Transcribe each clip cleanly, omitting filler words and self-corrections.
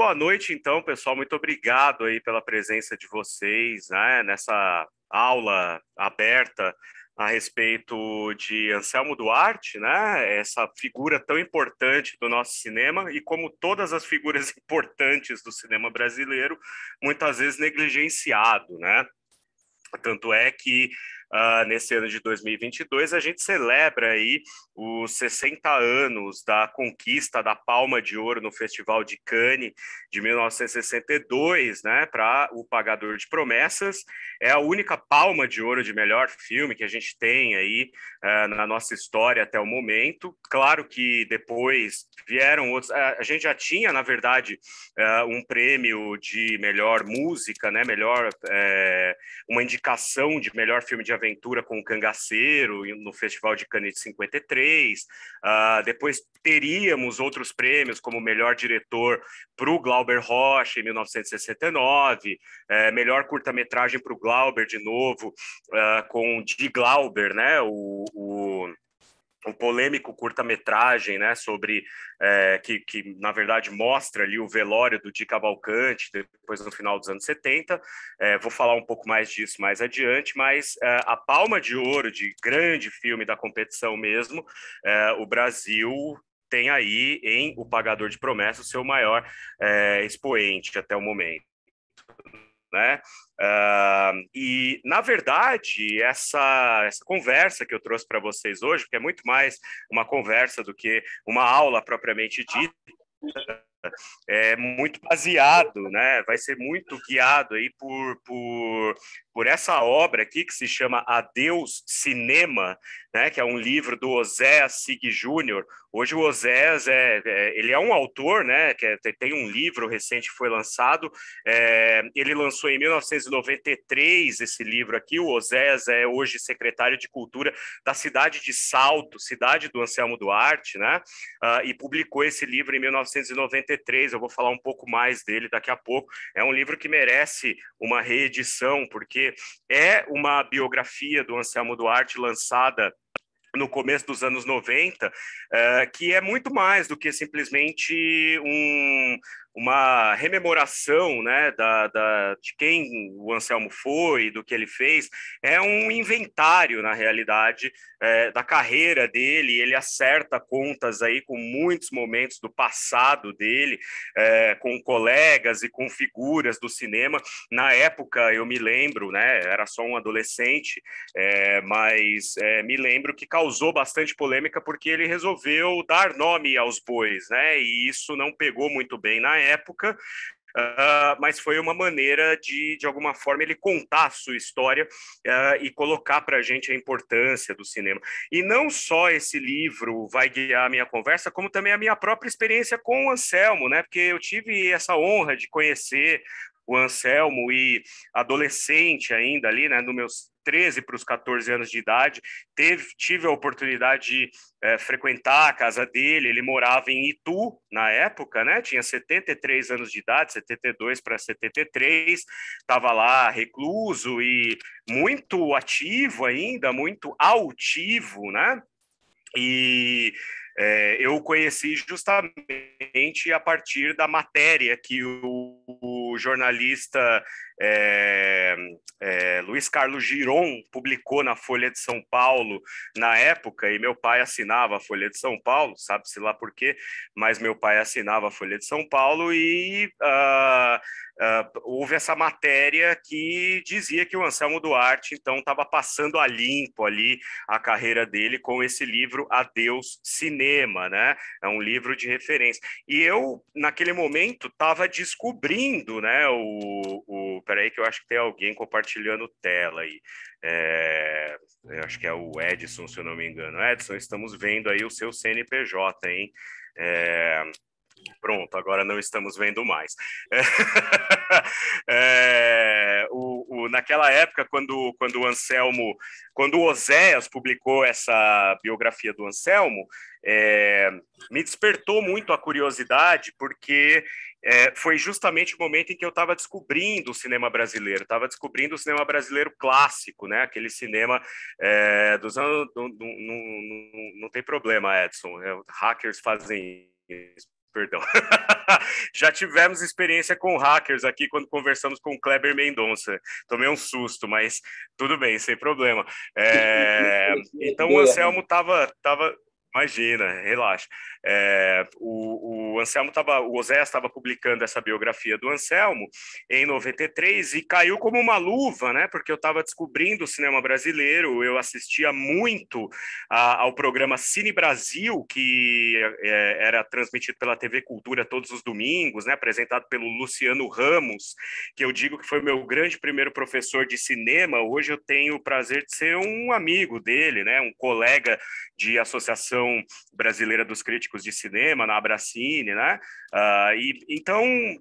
boa noite, então, pessoal. Muito obrigado aí pela presença de vocês, né, nessa aula aberta a respeito de Anselmo Duarte, né, essa figura tão importante do nosso cinema e como todas as figuras importantes do cinema brasileiro, muitas vezes negligenciado, né? Tanto é que nesse ano de 2022 a gente celebra aí os 60 anos da conquista da Palma de Ouro no Festival de Cannes de 1962, né, para O Pagador de Promessas. É a única Palma de Ouro de melhor filme que a gente tem aí na nossa história até o momento. Claro que depois vieram outros. A gente já tinha, na verdade, um prêmio de melhor música, né, uma indicação de melhor filme de aventura com o Cangaceiro no Festival de Cannes de 53. Depois teríamos outros prêmios, como melhor diretor para o Glauber Rocha, em 1969, melhor curta-metragem para o Glauber, de novo, com Die Glauber, né, o polêmico curta-metragem, né, sobre que na verdade mostra ali o velório do Di Cavalcanti, depois no final dos anos 70. Vou falar um pouco mais disso mais adiante, mas a Palma de Ouro de grande filme da competição mesmo, o Brasil tem aí em O Pagador de Promessas o seu maior expoente até o momento, né? E, na verdade, essa conversa que eu trouxe para vocês hoje, que é muito mais uma conversa do que uma aula propriamente dita, é muito baseado, né? Vai ser muito guiado aí por essa obra aqui que se chama Adeus Cinema, né? Que é um livro do Oséias Sig Júnior. Hoje o Oséias ele é um autor, né? Tem um livro recente que foi lançado. Ele lançou em 1993 esse livro aqui. O Oséias é hoje secretário de Cultura da cidade de Salto, cidade do Anselmo Duarte, né? E publicou esse livro em 1993. Eu vou falar um pouco mais dele daqui a pouco. É um livro que merece uma reedição, porque é uma biografia do Anselmo Duarte lançada no começo dos anos 90, que é muito mais do que simplesmente uma rememoração, né, de quem o Anselmo foi, do que ele fez. É um inventário, na realidade, da carreira dele. Ele acerta contas aí com muitos momentos do passado dele, com colegas e com figuras do cinema. Na época, eu me lembro, né, era só um adolescente, mas me lembro que causou bastante polêmica porque ele resolveu dar nome aos bois, né? E isso não pegou muito bem na época, mas foi uma maneira de alguma forma, ele contar a sua história e colocar para a gente a importância do cinema. E não só esse livro vai guiar a minha conversa, como também a minha própria experiência com o Anselmo, né? Porque eu tive essa honra de conhecer o Anselmo e adolescente ainda ali, né, nos meus 13 para os 14 anos de idade, tive a oportunidade de frequentar a casa dele. Ele morava em Itu na época, né? Tinha 73 anos de idade, 72 para 73, estava lá recluso e muito ativo ainda, muito altivo, né? E eu conheci justamente a partir da matéria que o jornalista Luiz Carlos Giron publicou na Folha de São Paulo na época, e meu pai assinava a Folha de São Paulo, sabe-se lá por quê, mas meu pai assinava a Folha de São Paulo e houve essa matéria que dizia que o Anselmo Duarte, então, estava passando a limpo ali a carreira dele com esse livro Adeus Cinema, né? É um livro de referência. E eu, naquele momento, estava descobrindo, né? Peraí, que eu acho que tem alguém compartilhando tela aí. Eu acho que é o Edson, se eu não me engano. Edson, estamos vendo aí o seu CNPJ, hein? Pronto, agora não estamos vendo mais. Naquela época, quando o Anselmo, quando o Oséias publicou essa biografia do Anselmo, me despertou muito a curiosidade, porque foi justamente o momento em que eu estava descobrindo o cinema brasileiro, estava descobrindo o cinema brasileiro clássico, né? Aquele cinema dos anos. Não tem problema, Edson. Hackers fazem isso. perdão. Já tivemos experiência com hackers aqui quando conversamos com o Kleber Mendonça. Tomei um susto, mas tudo bem, sem problema. Então o Anselmo estava. Imagina, relaxa. O Anselmo o Oséias estava publicando essa biografia do Anselmo em 93 e caiu como uma luva, né? Porque eu estava descobrindo o cinema brasileiro, eu assistia muito ao programa Cine Brasil, que era transmitido pela TV Cultura todos os domingos, né? Apresentado pelo Luciano Ramos, que eu digo que foi meu grande primeiro professor de cinema. Hoje eu tenho o prazer de ser um amigo dele, né? Um colega de Associação Brasileira dos Críticos de Cinema, na Abracine, né? Então,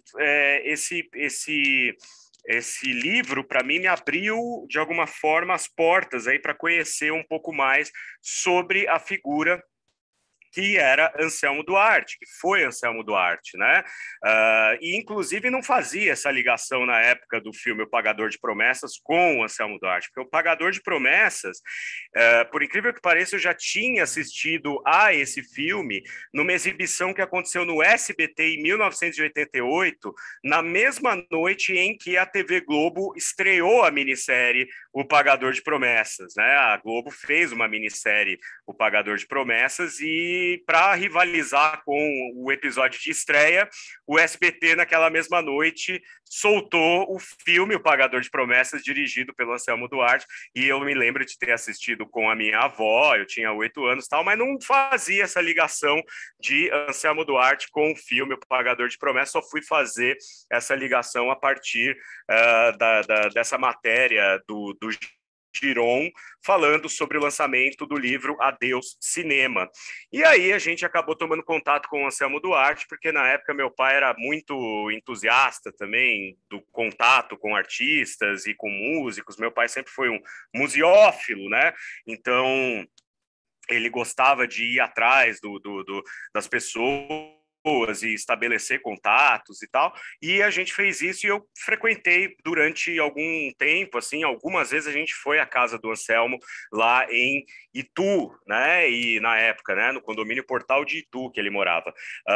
esse livro, para mim, me abriu, de alguma forma, as portas aí para conhecer um pouco mais sobre a figura que era Anselmo Duarte, que foi Anselmo Duarte, né? E inclusive não fazia essa ligação na época do filme O Pagador de Promessas com o Anselmo Duarte, porque O Pagador de Promessas, por incrível que pareça, eu já tinha assistido a esse filme numa exibição que aconteceu no SBT em 1988, na mesma noite em que a TV Globo estreou a minissérie O Pagador de Promessas, né? A Globo fez uma minissérie O Pagador de Promessas e para rivalizar com o episódio de estreia, o SBT naquela mesma noite soltou o filme O Pagador de Promessas, dirigido pelo Anselmo Duarte, e eu me lembro de ter assistido com a minha avó, eu tinha 8 anos e tal, mas não fazia essa ligação de Anselmo Duarte com o filme O Pagador de Promessas, só fui fazer essa ligação a partir dessa matéria do Giron, falando sobre o lançamento do livro Adeus Cinema. E aí a gente acabou tomando contato com o Anselmo Duarte, porque na época meu pai era muito entusiasta também do contato com artistas e com músicos. Meu pai sempre foi um museófilo, né? Então ele gostava de ir atrás das pessoas e estabelecer contatos e tal, e a gente fez isso e eu frequentei durante algum tempo, assim, algumas vezes a gente foi à casa do Anselmo lá em Itu, né, e na época, né, no condomínio Portal de Itu que ele morava.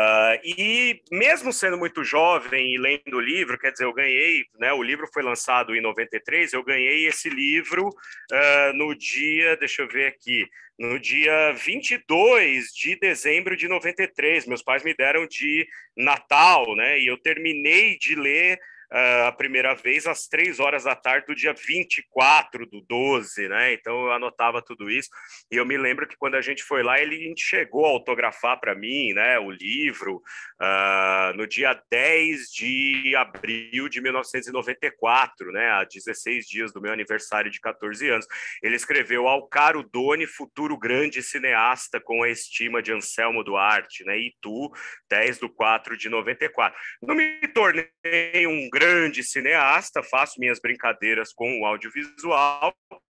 E mesmo sendo muito jovem e lendo o livro, quer dizer, eu ganhei, né, o livro foi lançado em 93, eu ganhei esse livro no dia, deixa eu ver aqui, no dia 22 de dezembro de 93. Meus pais me deram de Natal, né? E eu terminei de ler a primeira vez às 3 horas da tarde do dia 24/12, né? Então eu anotava tudo isso. E eu me lembro que quando a gente foi lá, a gente chegou a autografar para mim, né? O livro, no dia 10 de abril de 1994, né? A 16 dias do meu aniversário de 14 anos. Ele escreveu: ao caro Doni, futuro grande cineasta com a estima de Anselmo Duarte, né? Itu, 10/4/94. Não me tornei um grande cineasta, faço minhas brincadeiras com o audiovisual,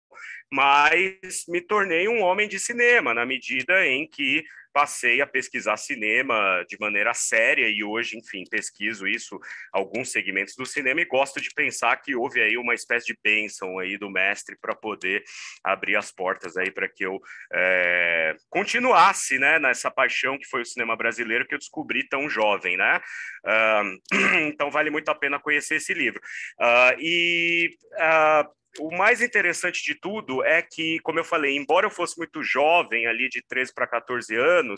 mas me tornei um homem de cinema, na medida em que passei a pesquisar cinema de maneira séria e hoje, enfim, pesquiso isso, alguns segmentos do cinema e gosto de pensar que houve aí uma espécie de bênção aí do mestre para poder abrir as portas aí para que eu continuasse, né, nessa paixão que foi o cinema brasileiro que eu descobri tão jovem, né? Então vale muito a pena conhecer esse livro. O mais interessante de tudo é que, como eu falei, embora eu fosse muito jovem, ali de 13 para 14 anos,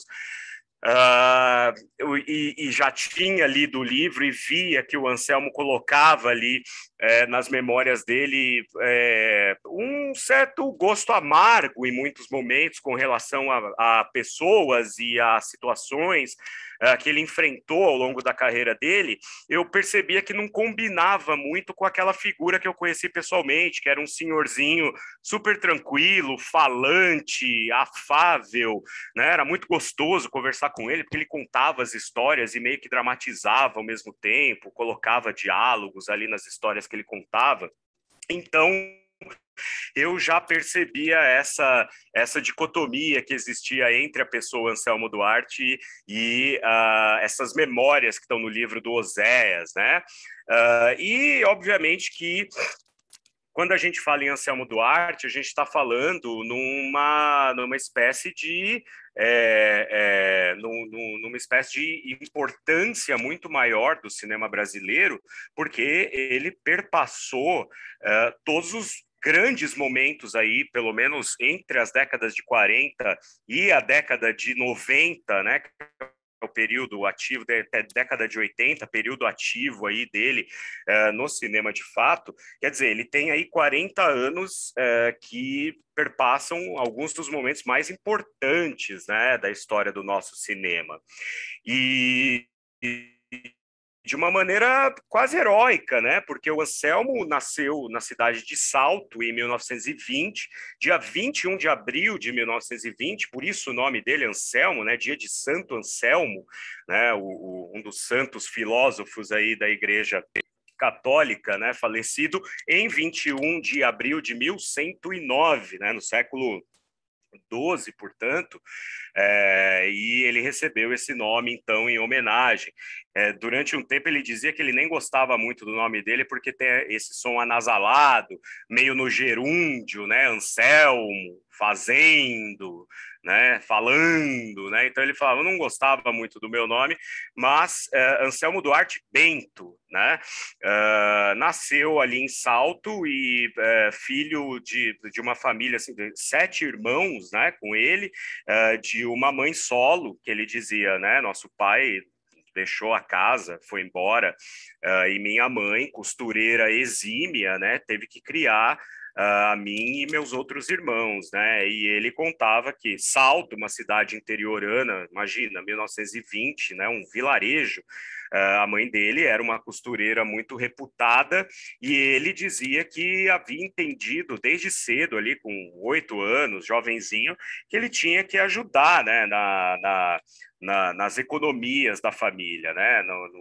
e já tinha lido o livro e via que o Anselmo colocava ali nas memórias dele um certo gosto amargo em muitos momentos com relação a pessoas e a situações que ele enfrentou ao longo da carreira dele, eu percebia que não combinava muito com aquela figura que eu conheci pessoalmente, que era um senhorzinho super tranquilo, falante, afável, né? Era muito gostoso conversar com ele, porque ele contava as histórias e meio que dramatizava ao mesmo tempo, colocava diálogos ali nas histórias que ele contava. Então, eu já percebia essa dicotomia que existia entre a pessoa Anselmo Duarte e essas memórias que estão no livro do Oséias, né? E, obviamente, que quando a gente fala em Anselmo Duarte, a gente está falando numa espécie de numa espécie de importância muito maior do cinema brasileiro, porque ele perpassou todos os grandes momentos aí, pelo menos entre as décadas de 40 e a década de 90, né, o período ativo, década de 80, período ativo aí dele no cinema de fato. Quer dizer, ele tem aí 40 anos que perpassam alguns dos momentos mais importantes, né, da história do nosso cinema. E de uma maneira quase heróica, né? Porque o Anselmo nasceu na cidade de Salto em 1920, dia 21 de abril de 1920, por isso o nome dele é Anselmo, né? Dia de Santo Anselmo, né? Um dos santos filósofos aí da Igreja Católica, né? Falecido em 21 de abril de 1109, né? No século 12, portanto, e ele recebeu esse nome, então, em homenagem. Durante um tempo ele dizia que ele nem gostava muito do nome dele porque tem esse som anasalado, meio no gerúndio, né? Anselmo, fazendo, né? Falando, né? Então ele falava, eu não gostava muito do meu nome, mas Anselmo Duarte Bento, né? Nasceu ali em Salto e filho de uma família assim, de 7 irmãos, né? Com ele, de uma mãe solo, que ele dizia, né? Nosso pai deixou a casa, foi embora, e minha mãe, costureira exímia, né, teve que criar a mim e meus outros irmãos, né? E ele contava que Salto, uma cidade interiorana, imagina, 1920, né? Um vilarejo. A mãe dele era uma costureira muito reputada e ele dizia que havia entendido desde cedo, ali com 8 anos, jovenzinho, que ele tinha que ajudar, né? Nas economias da família, né?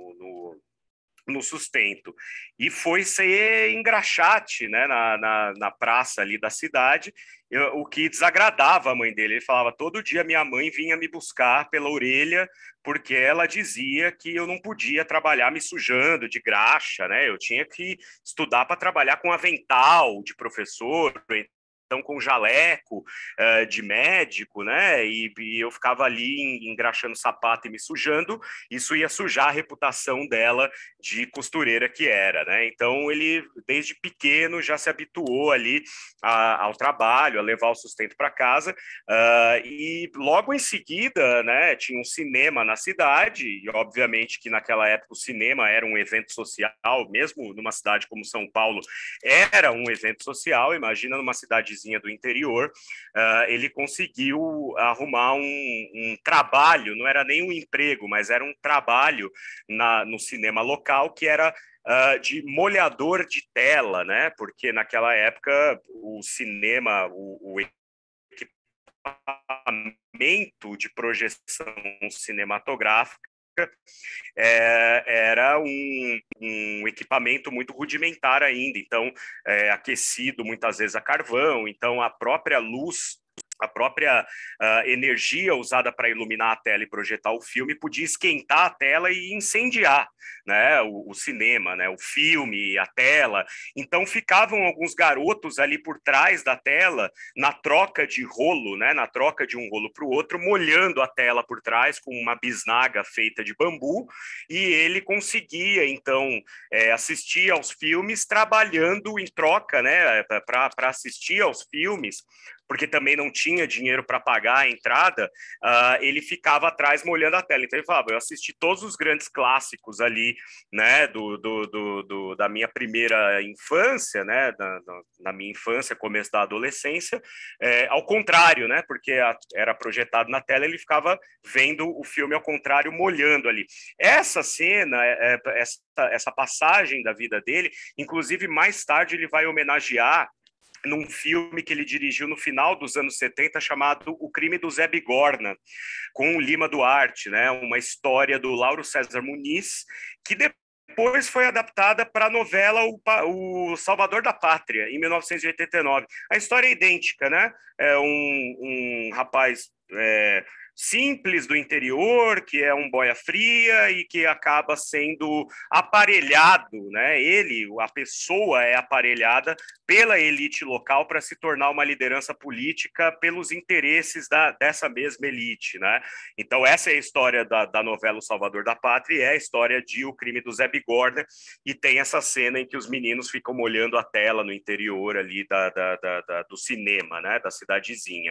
No sustento. E foi ser engraxate, né, na praça ali da cidade, o que desagradava a mãe dele. Ele falava, todo dia minha mãe vinha me buscar pela orelha, porque ela dizia que eu não podia trabalhar me sujando de graxa, né? Eu tinha que estudar para trabalhar com avental de professor, então com jaleco de médico, né? E eu ficava ali engraxando sapato e me sujando, isso ia sujar a reputação dela de costureira que era, né? Então ele desde pequeno já se habituou ali ao trabalho, a levar o sustento para casa, e logo em seguida, né, tinha um cinema na cidade, e obviamente que naquela época o cinema era um evento social, mesmo numa cidade como São Paulo, era um evento social, imagina numa cidadezinha do interior, ele conseguiu arrumar um trabalho, não era nem um emprego, mas era um trabalho no cinema local, que era de molhador de tela, né? Porque naquela época o cinema, o equipamento de projeção cinematográfica era um equipamento muito rudimentar ainda, então aquecido muitas vezes a carvão, então a própria luz, a própria energia usada para iluminar a tela e projetar o filme podia esquentar a tela e incendiar, né, o cinema, né, o filme, a tela. Então ficavam alguns garotos ali por trás da tela na troca de rolo, né, na troca de um rolo para o outro, molhando a tela por trás com uma bisnaga feita de bambu, e ele conseguia então assistir aos filmes trabalhando em troca, né, para assistir aos filmes, porque também não tinha dinheiro para pagar a entrada, ele ficava atrás molhando a tela. Então ele falava, eu assisti todos os grandes clássicos ali, né, da minha primeira infância, né, na minha infância, começo da adolescência, ao contrário, né, porque era projetado na tela, ele ficava vendo o filme ao contrário, molhando ali. Essa cena, essa passagem da vida dele, inclusive mais tarde ele vai homenagear num filme que ele dirigiu no final dos anos 70, chamado O Crime do Zé Bigorna, com o Lima Duarte, né? Uma história do Lauro César Muniz, que depois foi adaptada para a novela o Salvador da Pátria, em 1989. A história é idêntica, né? É um rapaz simples do interior, que é um boia fria e que acaba sendo aparelhado, né? A pessoa é aparelhada pela elite local para se tornar uma liderança política pelos interesses dessa mesma elite, né? Então essa é a história da novela O Salvador da Pátria, e é a história de O Crime do Zé Bigorna, e tem essa cena em que os meninos ficam molhando a tela no interior ali do cinema, né? Da cidadezinha.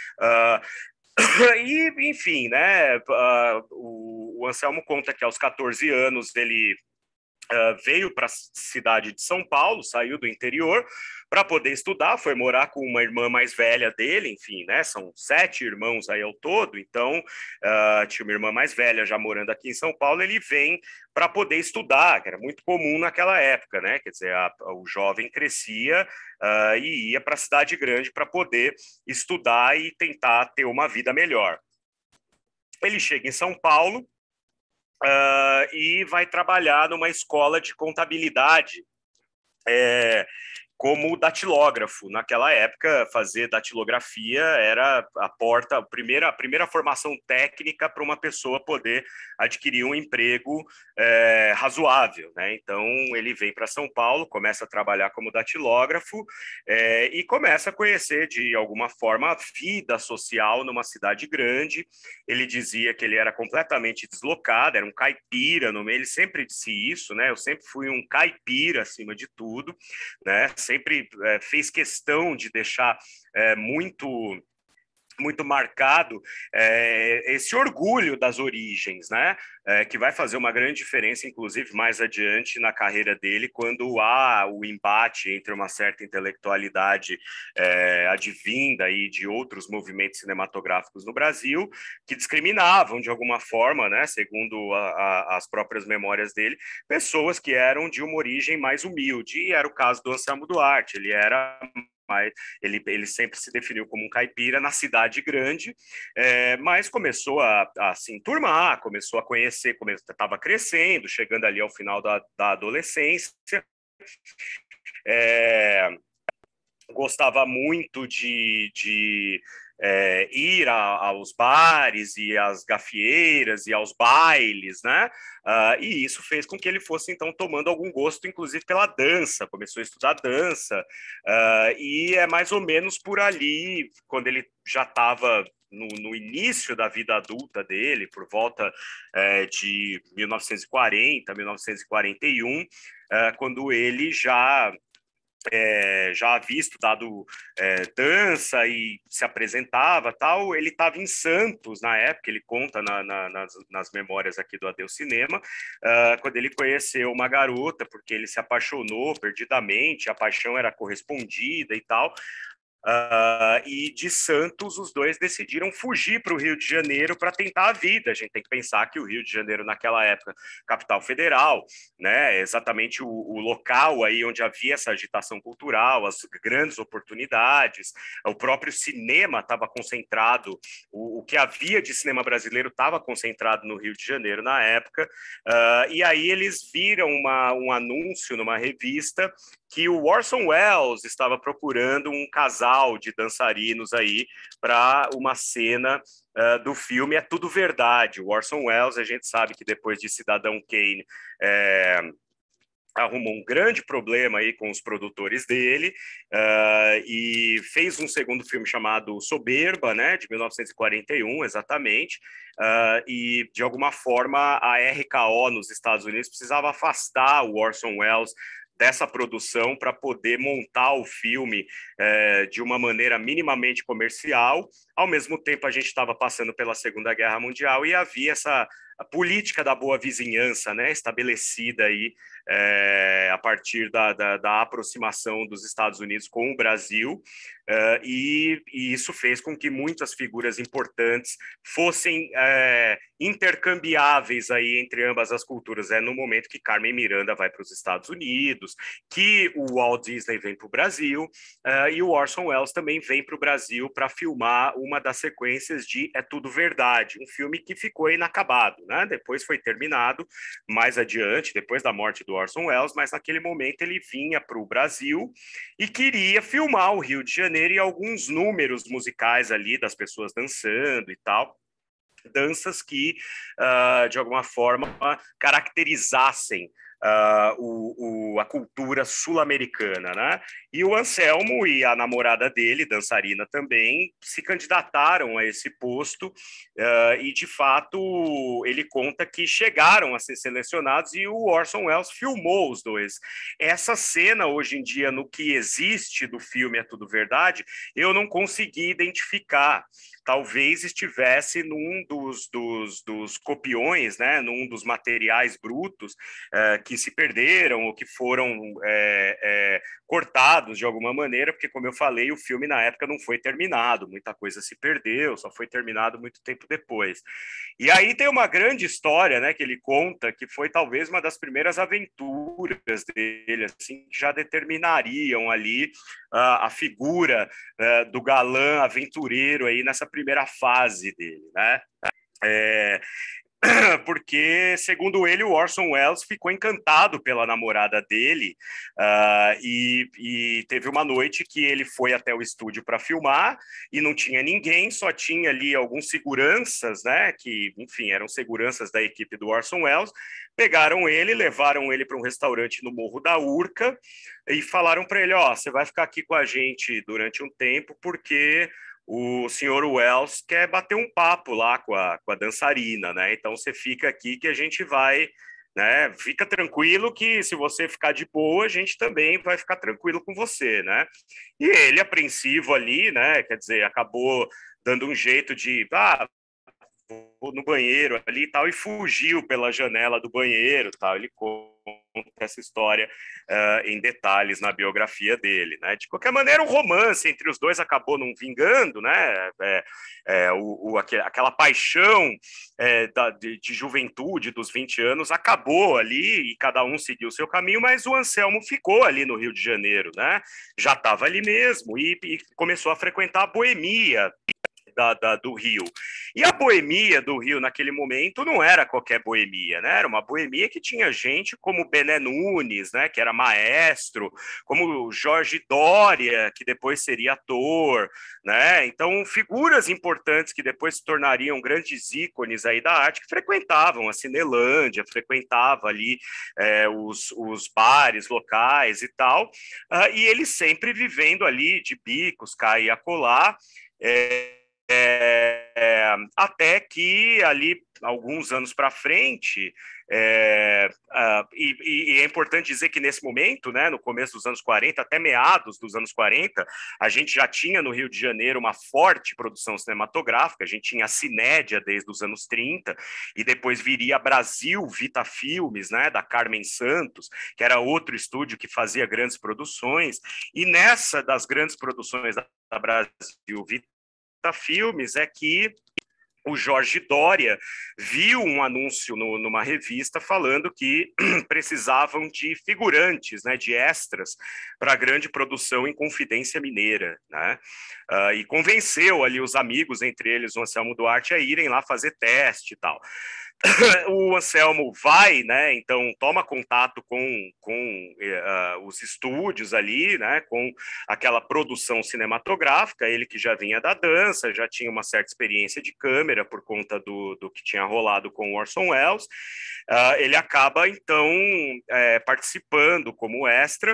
E, enfim, né? O Anselmo conta que aos 14 anos ele veio para a cidade de São Paulo, saiu do interior para poder estudar, foi morar com uma irmã mais velha dele, enfim, né? São 7 irmãos aí ao todo, então tinha uma irmã mais velha já morando aqui em São Paulo, ele vem para poder estudar, que era muito comum naquela época, né? Quer dizer, o jovem crescia e ia para a cidade grande para poder estudar e tentar ter uma vida melhor. Ele chega em São Paulo, e vai trabalhar numa escola de contabilidade como datilógrafo. Naquela época, fazer datilografia era a primeira formação técnica para uma pessoa poder adquirir um emprego razoável, né? Então, ele vem para São Paulo, começa a trabalhar como datilógrafo e começa a conhecer, de alguma forma, a vida social numa cidade grande. Ele dizia que ele era completamente deslocado, era um caipira no meio, ele sempre disse isso, né? Eu sempre fui um caipira acima de tudo, né? Sempre fez questão de deixar muito marcado esse orgulho das origens, né? Que vai fazer uma grande diferença, inclusive, mais adiante na carreira dele, quando há o embate entre uma certa intelectualidade advinda aí de outros movimentos cinematográficos no Brasil, que discriminavam, de alguma forma, né, segundo as próprias memórias dele, pessoas que eram de uma origem mais humilde, e era o caso do Anselmo Duarte. Ele sempre se definiu como um caipira na cidade grande, mas começou a se enturmar, começou a conhecer, estava crescendo, chegando ali ao final da adolescência. Gostava muito de ir aos bares e às gafieiras e aos bailes, né? E isso fez com que ele fosse, então, tomando algum gosto, inclusive, pela dança. Começou a estudar dança, e é mais ou menos por ali, quando ele já estava no início da vida adulta dele, por volta de 1940, 1941, quando ele já havia estudado dança e se apresentava, tal. Ele estava em Santos na época, ele conta nas memórias aqui do Adeus Cinema, quando ele conheceu uma garota, porque ele se apaixonou perdidamente, a paixão era correspondida e tal. E de Santos, os dois decidiram fugir para o Rio de Janeiro para tentar a vida. A gente tem que pensar que o Rio de Janeiro, naquela época, capital federal, né, exatamente o local aí onde havia essa agitação cultural, as grandes oportunidades, o próprio cinema estava concentrado, o que havia de cinema brasileiro estava concentrado no Rio de Janeiro na época, e aí eles viram um anúncio numa revista que o Orson Welles estava procurando um casal de dançarinos aí para uma cena do filme É Tudo Verdade. O Orson Welles, a gente sabe que depois de Cidadão Kane, arrumou um grande problema aí com os produtores dele, e fez um segundo filme chamado Soberba, né, de 1941, exatamente, e de alguma forma a RKO nos Estados Unidos precisava afastar o Orson Welles dessa produção para poder montar o filme de uma maneira minimamente comercial. Ao mesmo tempo, a gente estava passando pela Segunda Guerra Mundial e havia essa a política da boa vizinhança, né, estabelecida aí a partir da aproximação dos Estados Unidos com o Brasil, e isso fez com que muitas figuras importantes fossem intercambiáveis aí entre ambas as culturas. É no momento que Carmen Miranda vai para os Estados Unidos, que o Walt Disney vem para o Brasil, e o Orson Welles também vem para o Brasil para filmar uma das sequências de É Tudo Verdade, um filme que ficou inacabado, né? Depois foi terminado mais adiante, depois da morte do Orson Welles, mas naquele momento ele vinha para o Brasil e queria filmar o Rio de Janeiro e alguns números musicais ali das pessoas dançando e tal. danças que, de alguma forma, caracterizassem a cultura sul-americana, né? E o Anselmo e a namorada dele, dançarina também, se candidataram a esse posto e, de fato, ele conta que chegaram a ser selecionados e o Orson Welles filmou os dois. Essa cena, hoje em dia, no que existe do filme É Tudo Verdade, eu não consegui identificar. Talvez estivesse num dos copiões, né, num dos materiais brutos que se perderam ou que foram cortados de alguma maneira, porque, como eu falei, o filme na época não foi terminado, muita coisa se perdeu, só foi terminado muito tempo depois. E aí tem uma grande história, né, que ele conta, que foi talvez uma das primeiras aventuras dele, assim, que já determinariam ali a figura do galã aventureiro aí nessa primeira fase dele, né? Porque, segundo ele, o Orson Welles ficou encantado pela namorada dele e teve uma noite que ele foi até o estúdio para filmar e não tinha ninguém, só tinha ali alguns seguranças, né, que, enfim, eram seguranças da equipe do Orson Welles, pegaram ele, levaram ele para um restaurante no Morro da Urca e falaram para ele, ó, você vai ficar aqui com a gente durante um tempo porque o senhor Wells quer bater um papo lá com a dançarina, né? Então você fica aqui que a gente vai, né? Fica tranquilo que se você ficar de boa, a gente também vai ficar tranquilo com você, né? E ele, apreensivo ali, né? Quer dizer, acabou dando um jeito de, no banheiro ali e tal, e fugiu pela janela do banheiro, tal. Ele conta essa história em detalhes na biografia dele, né? De qualquer maneira, o romance entre os dois acabou não vingando, né? Aquela paixão de juventude dos 20 anos acabou ali e cada um seguiu o seu caminho, mas o Anselmo ficou ali no Rio de Janeiro, né? Já estava ali mesmo e começou a frequentar a boemia do Rio. E a boemia do Rio, naquele momento, não era qualquer boemia, né? Era uma boemia que tinha gente como Bené Nunes, né? Que era maestro, como Jorge Doria, que depois seria ator, né? Então, figuras importantes que depois se tornariam grandes ícones aí da arte, que frequentavam a Cinelândia, frequentava ali os bares locais e tal, e ele sempre vivendo ali de bicos, cá e acolá, até que ali alguns anos para frente e é importante dizer que nesse momento, né, no começo dos anos 40 até meados dos anos 40, a gente já tinha no Rio de Janeiro uma forte produção cinematográfica, a gente tinha a Cinédia desde os anos 30 e depois viria a Brasil Vita Filmes, né, da Carmen Santos, que era outro estúdio que fazia grandes produções, e nessa das grandes produções da Brasil Vita Filmes é que o Jorge Doria viu um anúncio numa revista falando que precisavam de figurantes, né, de extras, para a grande produção em Confidência Mineira, né? E convenceu ali os amigos, entre eles o Anselmo Duarte, a irem lá fazer teste e tal. O Anselmo vai, né? Então toma contato com os estúdios ali, né? Com aquela produção cinematográfica. Ele que já vinha da dança, já tinha uma certa experiência de câmera por conta do que tinha rolado com o Orson Welles. Ele acaba então participando como extra.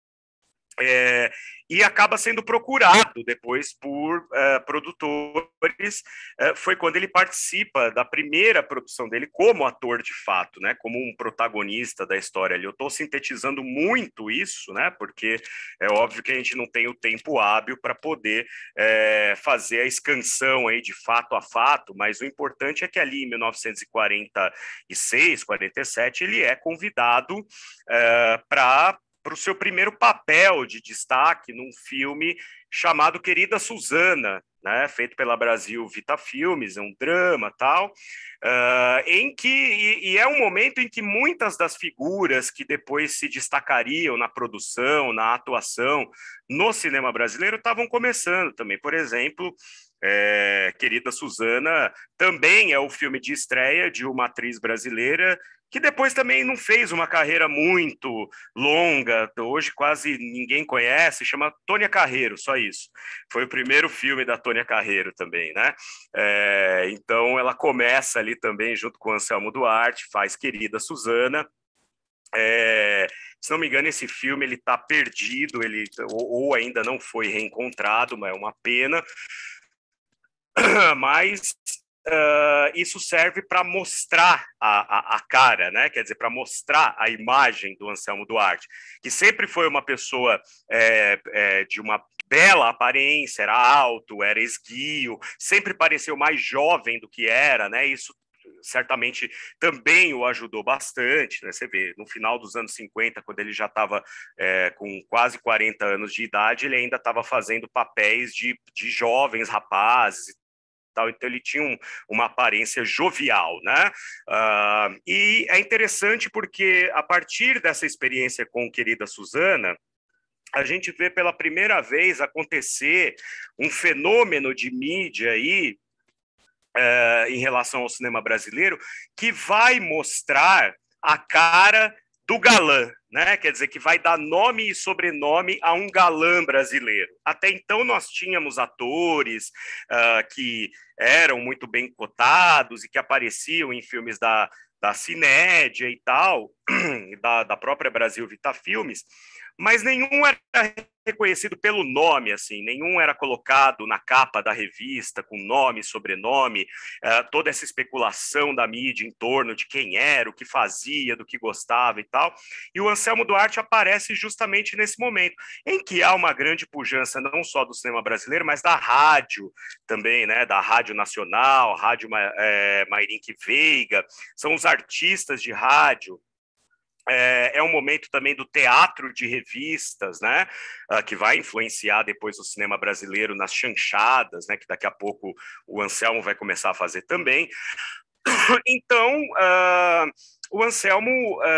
E acaba sendo procurado depois por produtores. Foi quando ele participa da primeira produção dele como ator de fato, né, como um protagonista da história. Eu estou sintetizando muito isso, né, porque é óbvio que a gente não tem o tempo hábil para poder fazer a escansão aí de fato a fato, mas o importante é que ali em 1946, 47, ele é convidado para o seu primeiro papel de destaque num filme chamado Querida Susana, né, feito pela Brasil Vita Filmes, é um drama tal, em que e é um momento em que muitas das figuras que depois se destacariam na produção, na atuação no cinema brasileiro estavam começando também. Por exemplo, Querida Susana também é o filme de estreia de uma atriz brasileira que depois também não fez uma carreira muito longa, hoje quase ninguém conhece, chama Tônia Carreiro, só isso. Foi o primeiro filme da Tônia Carreiro também, né? Então ela começa ali também junto com o Anselmo Duarte, faz Querida Suzana. Se não me engano, esse filme ele está perdido, ou ainda não foi reencontrado, mas é uma pena. Mas isso serve para mostrar a cara, né? Quer dizer, para mostrar a imagem do Anselmo Duarte, que sempre foi uma pessoa de uma bela aparência, era alto, era esguio, sempre pareceu mais jovem do que era, né? Isso certamente também o ajudou bastante, né? Você vê, no final dos anos 50, quando ele já estava com quase 40 anos de idade, ele ainda estava fazendo papéis de jovens rapazes, então ele tinha uma aparência jovial, né? E é interessante porque a partir dessa experiência com Querida Suzana, a gente vê pela primeira vez acontecer um fenômeno de mídia aí em relação ao cinema brasileiro que vai mostrar a cara do galã, né? Quer dizer, que vai dar nome e sobrenome a um galã brasileiro. Até então nós tínhamos atores que eram muito bem cotados e que apareciam em filmes da Cinédia e tal, da própria Brasil Vita Filmes, mas nenhum era reconhecido pelo nome, assim, nenhum era colocado na capa da revista com nome, sobrenome, toda essa especulação da mídia em torno de quem era, o que fazia, do que gostava e tal. E o Anselmo Duarte aparece justamente nesse momento, em que há uma grande pujança não só do cinema brasileiro, mas da rádio também, né, da Rádio Nacional, Rádio Mairink Veiga, são os artistas de rádio. É um momento também do teatro de revistas, né, que vai influenciar depois o cinema brasileiro nas chanchadas, né, que daqui a pouco o Anselmo vai começar a fazer também. Então, o Anselmo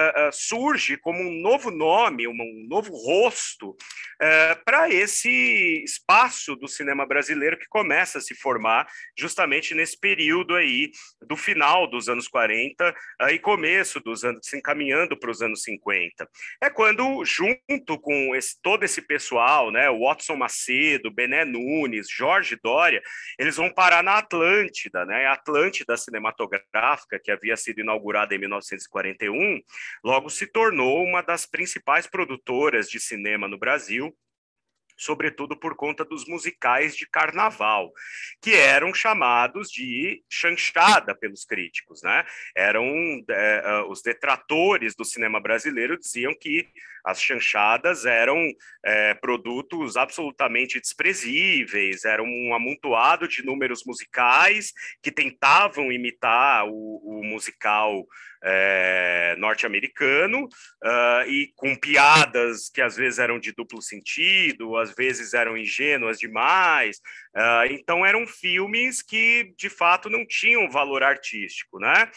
surge como um novo nome, um novo rosto para esse espaço do cinema brasileiro que começa a se formar justamente nesse período aí do final dos anos 40 e começo dos anos, se encaminhando para os anos 50. É quando, junto com todo esse pessoal, né, o Watson Macedo, Bené Nunes, Jorge Doria, eles vão parar na Atlântida, né, a Atlântida Cinematográfica, que havia sido inaugurada em 1941, logo se tornou uma das principais produtoras de cinema no Brasil, sobretudo por conta dos musicais de carnaval, que eram chamados de chanchada pelos críticos, né? Eram os detratores do cinema brasileiro diziam que as chanchadas eram produtos absolutamente desprezíveis, eram um amontoado de números musicais que tentavam imitar o musical norte-americano e com piadas que às vezes eram de duplo sentido, às vezes eram ingênuas demais. Então eram filmes que de fato não tinham valor artístico, né?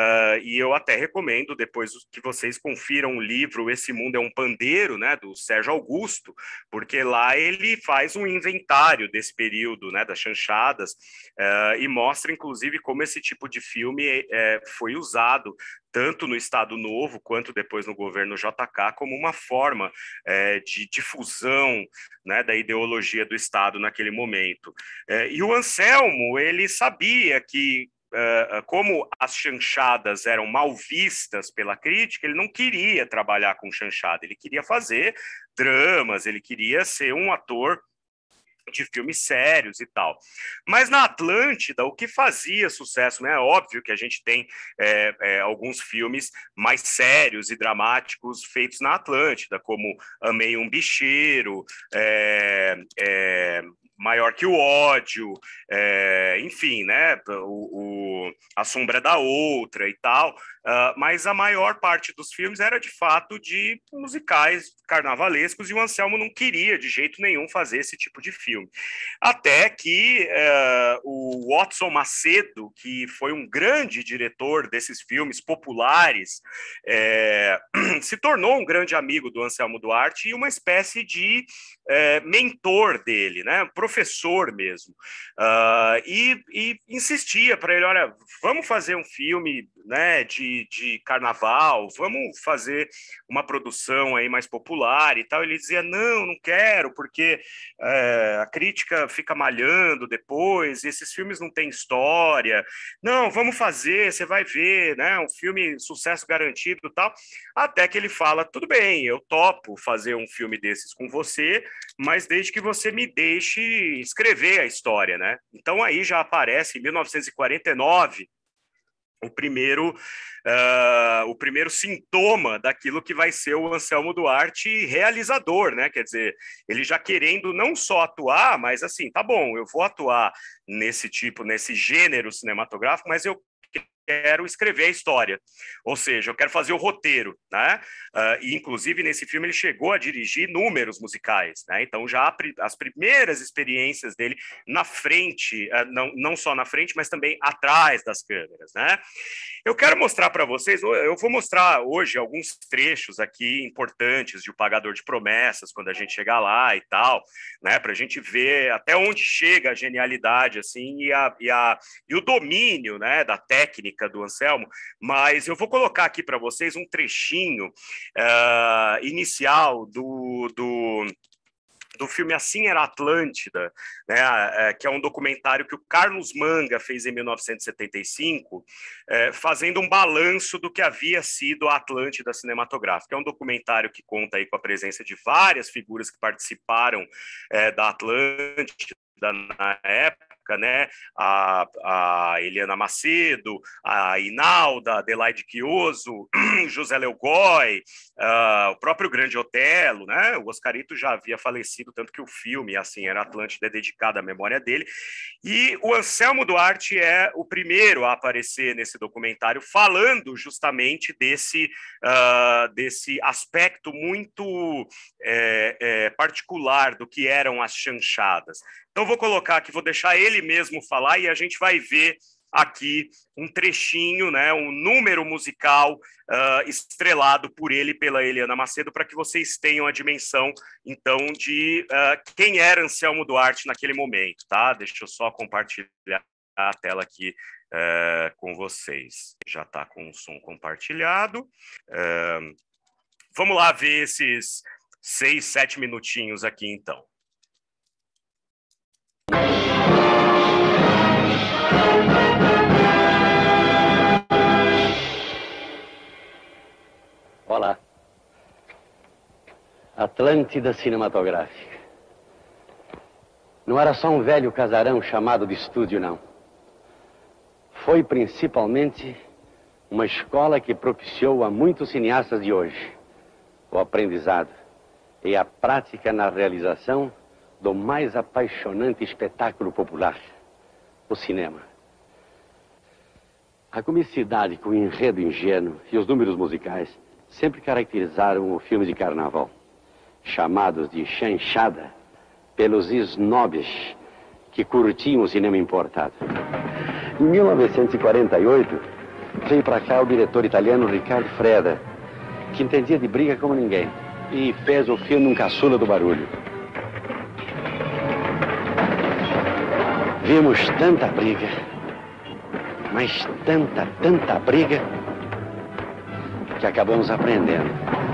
E eu até recomendo depois que vocês confiram o livro Esse Mundo é um Pandeiro, né, do Sérgio Augusto, porque lá ele faz um inventário desse período, né, das chanchadas, e mostra inclusive como esse tipo de filme foi usado tanto no Estado Novo quanto depois no governo JK como uma forma de difusão, né, da ideologia do Estado naquele momento. E o Anselmo, ele sabia que como as chanchadas eram mal vistas pela crítica, ele não queria trabalhar com chanchada, ele queria fazer dramas, ele queria ser um ator de filmes sérios e tal. Mas na Atlântida, o que fazia sucesso, né? É óbvio que a gente tem alguns filmes mais sérios e dramáticos feitos na Atlântida, como Amei um Bicheiro, Maior que o Ódio, enfim, né? A Sombra da Outra e tal. Mas a maior parte dos filmes era de fato de musicais carnavalescos e o Anselmo não queria de jeito nenhum fazer esse tipo de filme. Até que o Watson Macedo, que foi um grande diretor desses filmes populares, se tornou um grande amigo do Anselmo Duarte e uma espécie de mentor dele, né? Professor mesmo. E insistia para ele, olha, vamos fazer um filme né, de carnaval, vamos fazer uma produção aí mais popular e tal. Ele dizia, não quero, porque a crítica fica malhando depois, e esses filmes não têm história. Não, vamos fazer, você vai ver, né, um filme sucesso garantido e tal. Até que ele fala, tudo bem, eu topo fazer um filme desses com você, mas desde que você me deixe escrever a história, né? Então aí já aparece em 1949 o primeiro sintoma daquilo que vai ser o Anselmo Duarte realizador, né? Quer dizer, ele já querendo não só atuar, mas assim, tá bom, eu vou atuar nesse gênero cinematográfico, mas eu quero escrever a história, ou seja, eu quero fazer o roteiro, né? E inclusive nesse filme ele chegou a dirigir números musicais, né? Então já as primeiras experiências dele na frente, não só na frente, mas também atrás das câmeras, né? Eu quero mostrar para vocês, eu vou mostrar hoje alguns trechos aqui importantes de O Pagador de Promessas, quando a gente chegar lá e tal, né? Para a gente ver até onde chega a genialidade, assim, e o domínio, né, da técnica do Anselmo, mas eu vou colocar aqui para vocês um trechinho inicial do filme Assim Era Atlântida, né, que é um documentário que o Carlos Manga fez em 1975, fazendo um balanço do que havia sido a Atlântida cinematográfica. É um documentário que conta aí com a presença de várias figuras que participaram da Atlântida na época, né? A Eliana Macedo, a Inalda, a Adelaide Chioso, José Leogói, o próprio Grande Otelo, né? O Oscarito já havia falecido, tanto que o filme, assim, Era Atlântida, é dedicado à memória dele. E o Anselmo Duarte é o primeiro a aparecer nesse documentário, falando justamente desse aspecto muito particular do que eram as chanchadas. Então, vou colocar aqui, vou deixar ele mesmo falar e a gente vai ver aqui um trechinho, né, um número musical estrelado por ele e pela Eliana Macedo, para que vocês tenham a dimensão, então, de quem era Anselmo Duarte naquele momento, tá? Deixa eu só compartilhar a tela aqui com vocês. Já está com o som compartilhado. Vamos lá ver esses 6, 7 minutinhos aqui, então. Olá. Atlântida cinematográfica. Não era só um velho casarão chamado de estúdio, não. Foi principalmente uma escola que propiciou a muitos cineastas de hoje o aprendizado e a prática na realização do mais apaixonante espetáculo popular, o cinema. A comicidade com o enredo ingênuo e os números musicais sempre caracterizaram o filme de carnaval, chamados de chanchada pelos snobs que curtiam o cinema importado. Em 1948, veio para cá o diretor italiano Riccardo Freda, que entendia de briga como ninguém, e fez o filme Um Caçula do Barulho. Vimos tanta briga, mas tanta briga, que acabamos aprendendo.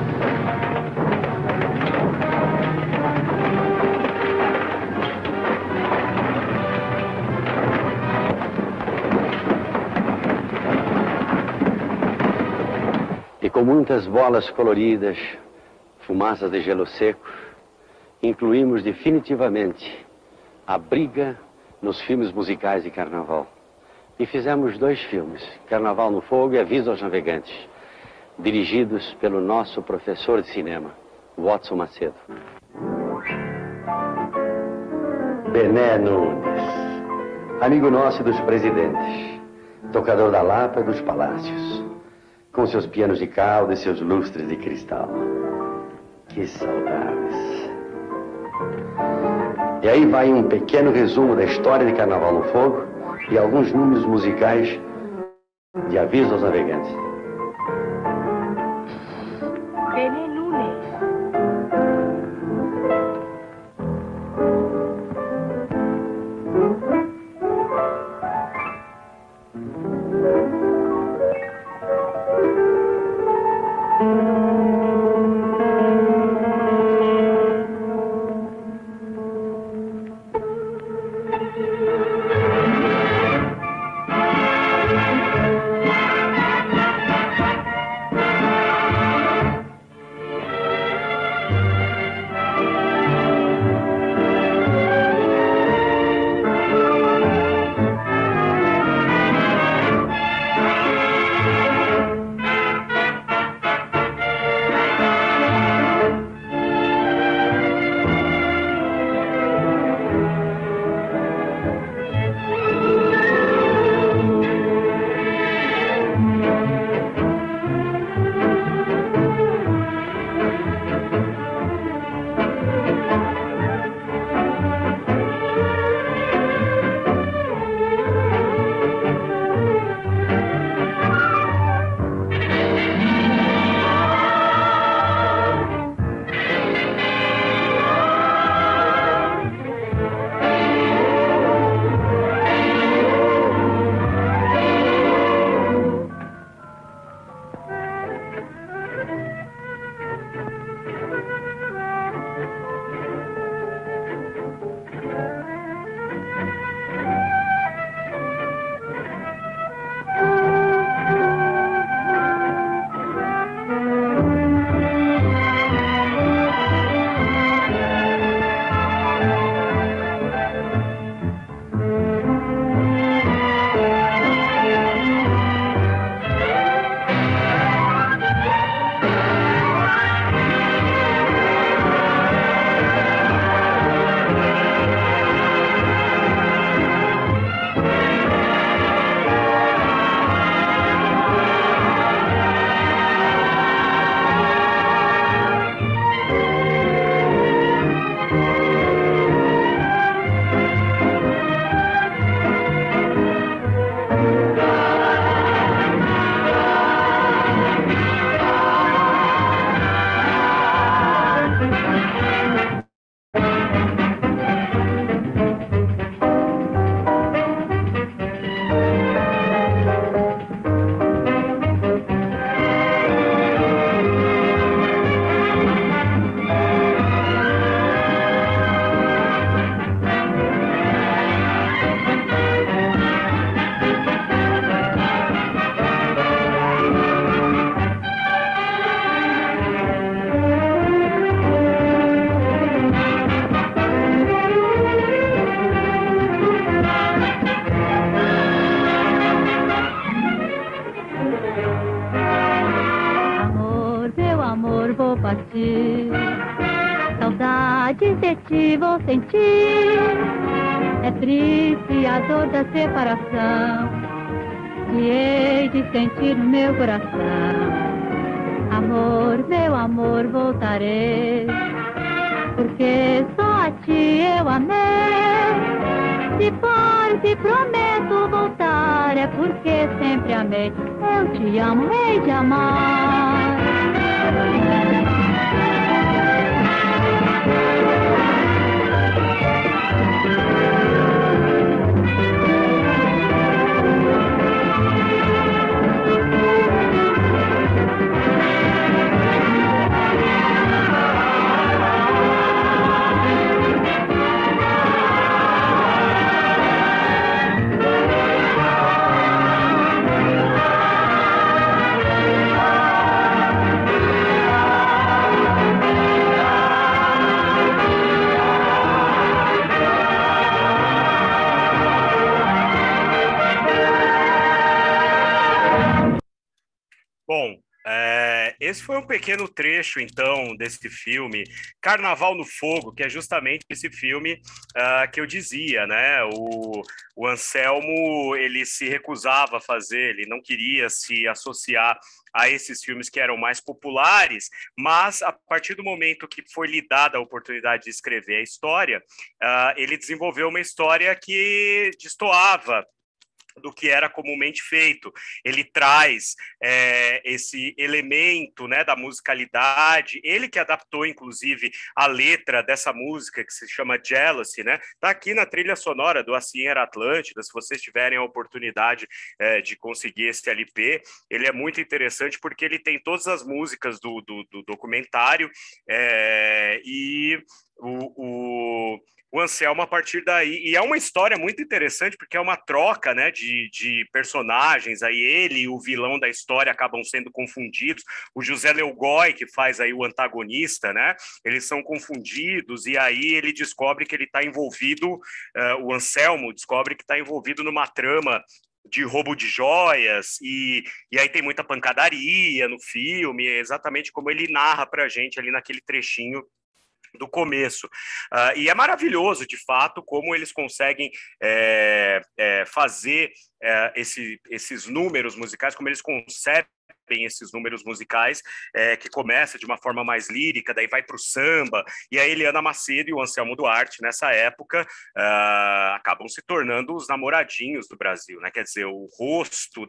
E com muitas bolas coloridas, fumaças de gelo seco, incluímos definitivamente a briga nos filmes musicais de carnaval. E fizemos 2 filmes, Carnaval no Fogo e Aviso aos Navegantes, dirigidos pelo nosso professor de cinema, Watson Macedo. Bené Nunes, amigo nosso e dos presidentes, tocador da Lapa e dos palácios, com seus pianos de cauda e seus lustres de cristal. Que saudades. E aí vai um pequeno resumo da história de Carnaval no Fogo e alguns números musicais de Aviso aos Navegantes. Bené Nunes. ti vou sentir. É triste a dor da separação que hei de sentir no meu coração. Amor, meu amor, voltarei, porque só a ti eu amei. Se for, te prometo voltar, é porque sempre amei. Eu te amo, hei de amar. Bom, esse foi um pequeno trecho, então, desse filme Carnaval no Fogo, que é justamente esse filme que eu dizia, né? O Anselmo, ele se recusava a fazer, ele não queria se associar a esses filmes que eram mais populares, mas a partir do momento que foi lhe dada a oportunidade de escrever a história, ele desenvolveu uma história que destoava do que era comumente feito. Ele traz esse elemento, né, da musicalidade, ele que adaptou, inclusive, a letra dessa música, que se chama Jealousy, né, tá aqui na trilha sonora do Assim Era Atlântida, se vocês tiverem a oportunidade de conseguir esse LP, ele é muito interessante porque ele tem todas as músicas do documentário e o Anselmo, a partir daí, e é uma história muito interessante, porque é uma troca, né, de personagens, aí ele e o vilão da história acabam sendo confundidos, o José Leogói, que faz aí o antagonista, né, eles são confundidos, e aí ele descobre que ele está envolvido, o Anselmo descobre que está envolvido numa trama de roubo de joias, e aí tem muita pancadaria no filme, exatamente como ele narra pra gente ali naquele trechinho do começo. E é maravilhoso, de fato, como eles conseguem fazer esses números musicais, como eles concebem esses números musicais, que começa de uma forma mais lírica, daí vai para o samba, e a Eliana Macedo e o Anselmo Duarte, nessa época, acabam se tornando os namoradinhos do Brasil, né? Quer dizer, o rosto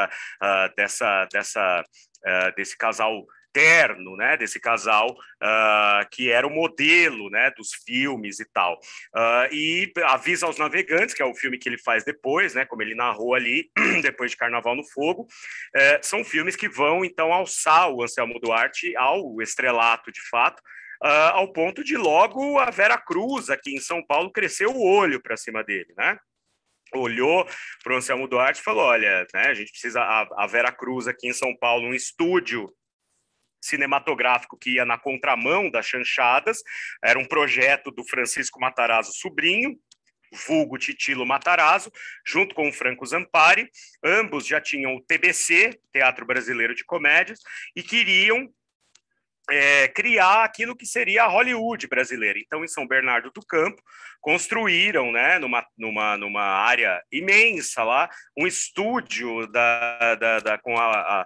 desse casal terno, né, desse casal que era o modelo, né, dos filmes e tal. E Avisa aos Navegantes, que é o filme que ele faz depois, né, como ele narrou ali, depois de Carnaval no Fogo, são filmes que vão, então, alçar o Anselmo Duarte ao estrelato, de fato, ao ponto de logo a Vera Cruz, aqui em São Paulo, crescer o olho para cima dele, né? Olhou para o Anselmo Duarte e falou, olha, né, a gente precisa, a Vera Cruz aqui em São Paulo, um estúdio cinematográfico que ia na contramão das chanchadas, era um projeto do Francisco Matarazzo Sobrinho, vulgo Titilo Matarazzo, junto com o Franco Zampari, ambos já tinham o TBC, Teatro Brasileiro de Comédias, e queriam criar aquilo que seria a Hollywood brasileira. Então, em São Bernardo do Campo, construíram, né, numa área imensa lá, um estúdio com a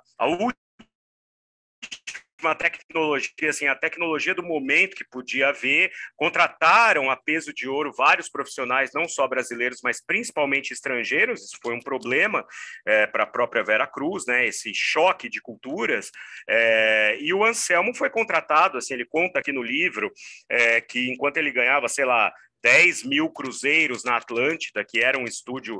uma tecnologia, assim, a tecnologia do momento que podia haver, contrataram a peso de ouro vários profissionais, não só brasileiros, mas principalmente estrangeiros, isso foi um problema para a própria Vera Cruz, né, esse choque de culturas, e o Anselmo foi contratado, assim, ele conta aqui no livro, que enquanto ele ganhava, sei lá, 10 mil cruzeiros na Atlântida, que era um estúdio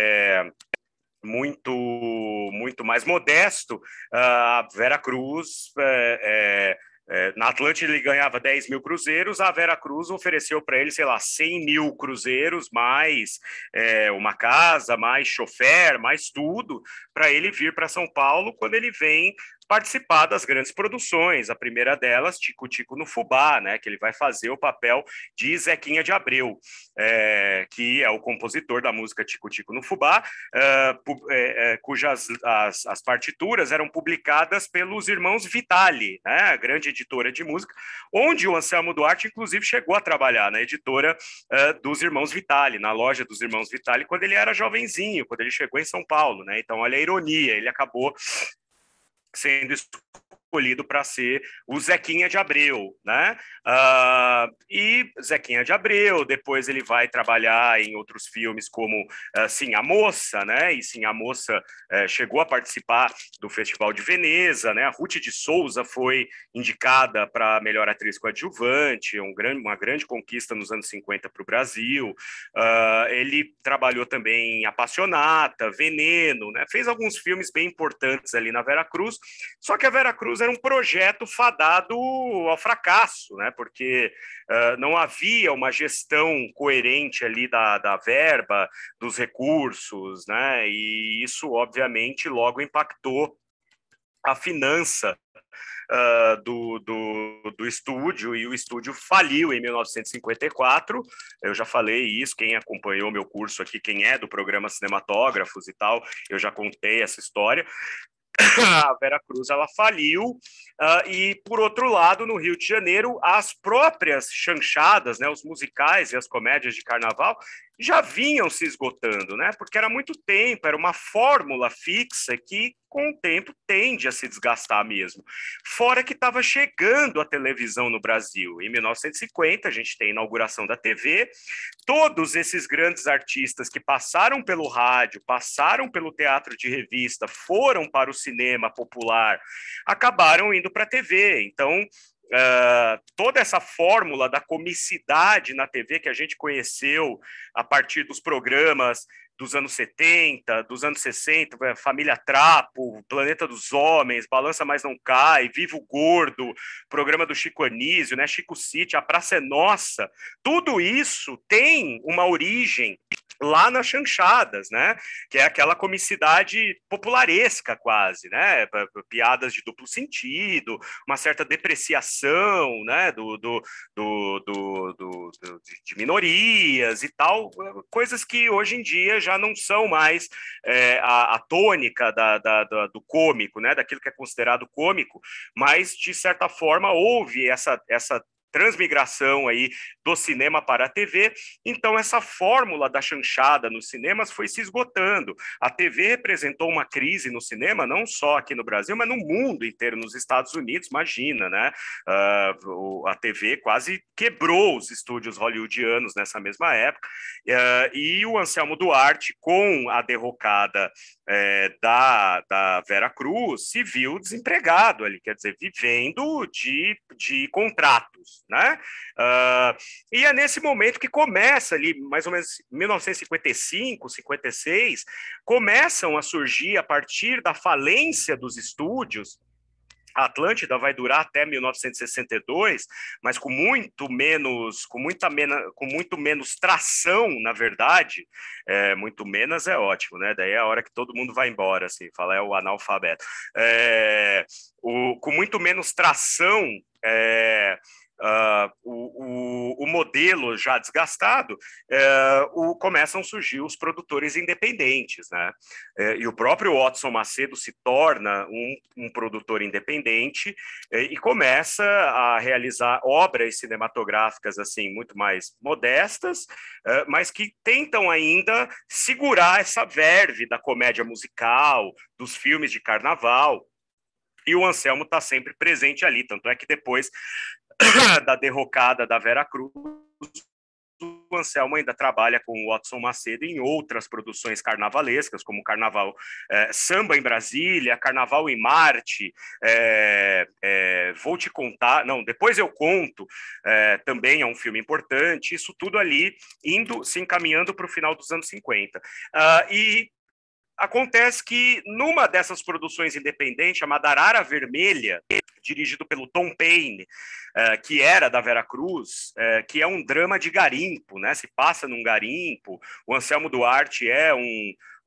muito mais modesto, a Vera Cruz, na Atlântida ele ganhava 10 mil cruzeiros, a Vera Cruz ofereceu para ele, sei lá, 100 mil cruzeiros, mais uma casa, mais chofer, mais tudo, para ele vir para São Paulo, quando ele vem participar das grandes produções. A primeira delas, Tico Tico no Fubá, né, que ele vai fazer o papel de Zequinha de Abreu, que é o compositor da música Tico Tico no Fubá, cujas as partituras eram publicadas pelos irmãos Vitali, né, a grande editora de música, onde o Anselmo Duarte, inclusive, chegou a trabalhar na editora dos irmãos Vitali, na loja dos irmãos Vitali, quando ele era jovenzinho, quando ele chegou em São Paulo, né? Então, olha a ironia, ele acabou sendo escolhido para ser o Zequinha de Abreu, né? E Zequinha de Abreu, depois ele vai trabalhar em outros filmes como Sim, a Moça, né? E Sim, a Moça chegou a participar do Festival de Veneza, né? A Ruth de Souza foi indicada para melhor atriz coadjuvante, uma grande conquista nos anos 50 para o Brasil. Ele trabalhou também em Apassionata, Veneno, né? Fez alguns filmes bem importantes ali na Veracruz, só que a Veracruz era um projeto fadado ao fracasso, né? Porque não havia uma gestão coerente ali da verba, dos recursos, né? E isso, obviamente, logo impactou a finança do estúdio, e o estúdio faliu em 1954. Eu já falei isso, quem acompanhou meu curso aqui, quem é do programa Cinematógrafos e tal, eu já contei essa história. A Veracruz ela faliu, e por outro lado, no Rio de Janeiro, as próprias chanchadas, né, os musicais e as comédias de carnaval já vinham se esgotando, né, porque era muito tempo, era uma fórmula fixa que com o tempo tende a se desgastar mesmo. Fora que estava chegando a televisão no Brasil. Em 1950, a gente tem a inauguração da TV, todos esses grandes artistas que passaram pelo rádio, passaram pelo teatro de revista, foram para o cinema popular, acabaram indo para a TV. Então, toda essa fórmula da comicidade na TV que a gente conheceu a partir dos programas dos anos 70, dos anos 60, Família Trapo, Planeta dos Homens, Balança Mas Não Cai, Vivo Gordo, programa do Chico Anísio, né, Chico City, A Praça é Nossa, tudo isso tem uma origem lá nas chanchadas, né? Que é aquela comicidade popularesca quase, né? Piadas de duplo sentido, uma certa depreciação, né? De minorias e tal, coisas que hoje em dia já não são mais a tônica do cômico, né? Daquilo que é considerado cômico, mas de certa forma houve essa transmigração aí do cinema para a TV, então essa fórmula da chanchada nos cinemas foi se esgotando. A TV representou uma crise no cinema, não só aqui no Brasil, mas no mundo inteiro, nos Estados Unidos, imagina, né? A TV quase quebrou os estúdios hollywoodianos nessa mesma época, e o Anselmo Duarte, com a derrocada da Veracruz, se viu desempregado ali, quer dizer, vivendo de contratos, né? E é nesse momento que começa ali, mais ou menos 1955, 56, começam a surgir, a partir da falência dos estúdios. A Atlântida vai durar até 1962, mas com muito menos tração, na verdade. Muito menos é ótimo, né? Daí é a hora que todo mundo vai embora, assim, fala é o analfabeto. Com muito menos tração, o modelo já desgastado, começam a surgir os produtores independentes, né? E o próprio Watson Macedo se torna um produtor independente, e começa a realizar obras cinematográficas assim muito mais modestas, mas que tentam ainda segurar essa verve da comédia musical, dos filmes de carnaval. E o Anselmo está sempre presente ali, tanto é que depois da derrocada da Veracruz, o Anselmo ainda trabalha com o Watson Macedo em outras produções carnavalescas, como Carnaval Samba em Brasília, Carnaval em Marte, Vou Te Contar, não, Depois Eu Conto, também é um filme importante, isso tudo ali se encaminhando para o final dos anos 50. E acontece que numa dessas produções independentes, chamada Arara Vermelha, dirigido pelo Tom Paine, que era da Veracruz, que é um drama de garimpo, né? Se passa num garimpo. O Anselmo Duarte é um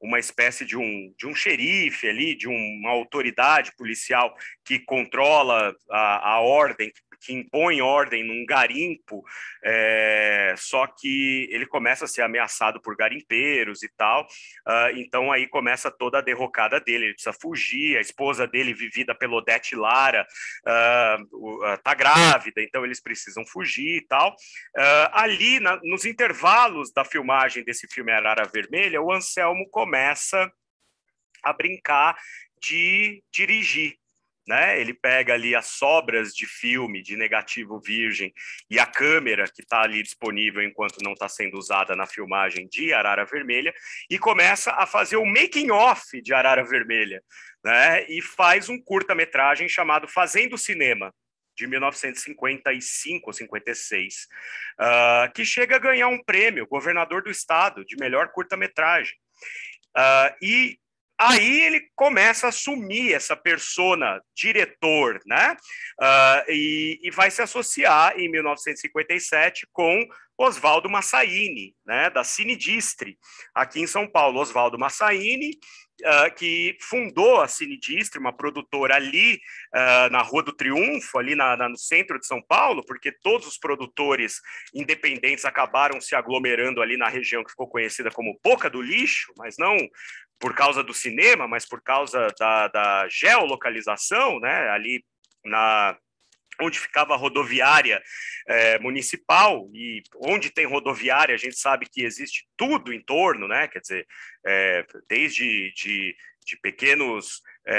uma espécie de um xerife ali, de uma autoridade policial que controla a ordem, que impõe ordem num garimpo, só que ele começa a ser ameaçado por garimpeiros e tal, então aí começa toda a derrocada dele, ele precisa fugir, a esposa dele, vivida pela Odete Lara, tá grávida, então eles precisam fugir e tal. Ali, nos intervalos da filmagem desse filme Arara Vermelha, o Anselmo começa a brincar de dirigir, né? Ele pega ali as sobras de filme, de negativo virgem, e a câmera que está ali disponível enquanto não está sendo usada na filmagem de Arara Vermelha, e começa a fazer o making-off de Arara Vermelha, né? E faz um curta-metragem chamado Fazendo Cinema, de 1955 ou 56, que chega a ganhar um prêmio, governador do estado, de melhor curta-metragem. E aí ele começa a assumir essa persona diretor, né? E vai se associar em 1957 com Oswaldo Massaini, né? Da Cine Distre, aqui em São Paulo. Oswaldo Massaini, que fundou a Cine Distre, uma produtora ali na Rua do Triunfo, ali no centro de São Paulo, porque todos os produtores independentes acabaram se aglomerando ali na região que ficou conhecida como Boca do Lixo, mas não por causa do cinema, mas por causa da geolocalização, né, ali onde ficava a rodoviária municipal, e onde tem rodoviária a gente sabe que existe tudo em torno, né? Quer dizer, desde de pequenos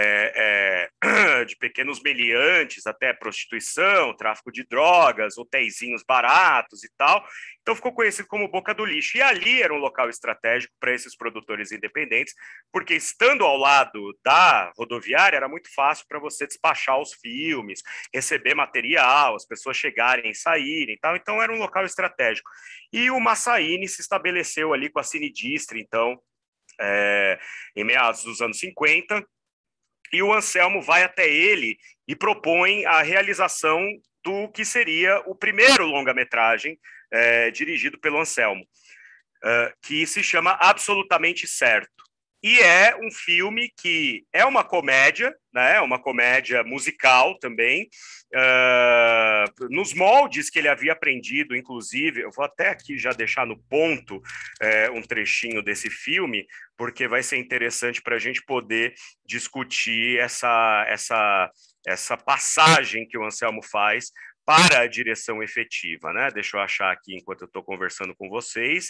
de pequenos meliantes até prostituição, tráfico de drogas, hotéisinhos baratos e tal. Então ficou conhecido como Boca do Lixo. E ali era um local estratégico para esses produtores independentes, porque estando ao lado da rodoviária era muito fácil para você despachar os filmes, receber material, as pessoas chegarem e saírem e tal. Então era um local estratégico. E o Massaini se estabeleceu ali com a Cine Distre, então, em meados dos anos 50, e o Anselmo vai até ele e propõe a realização do que seria o primeiro longa-metragem dirigido pelo Anselmo, que se chama Absolutamente Certo. E é um filme que é uma comédia, né? Uma comédia musical também, nos moldes que ele havia aprendido, inclusive. Eu vou até aqui já deixar no ponto um trechinho desse filme, porque vai ser interessante para a gente poder discutir essa passagem que o Anselmo faz para a direção efetiva, né? Deixa eu achar aqui enquanto eu estou conversando com vocês.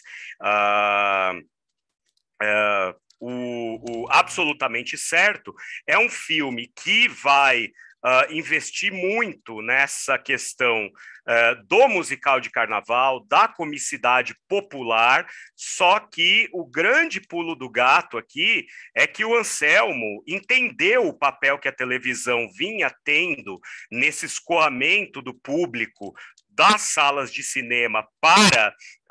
O Absolutamente Certo é um filme que vai investir muito nessa questão do musical de carnaval, da comicidade popular, só que o grande pulo do gato aqui é que o Anselmo entendeu o papel que a televisão vinha tendo nesse escoamento do público das salas de cinema para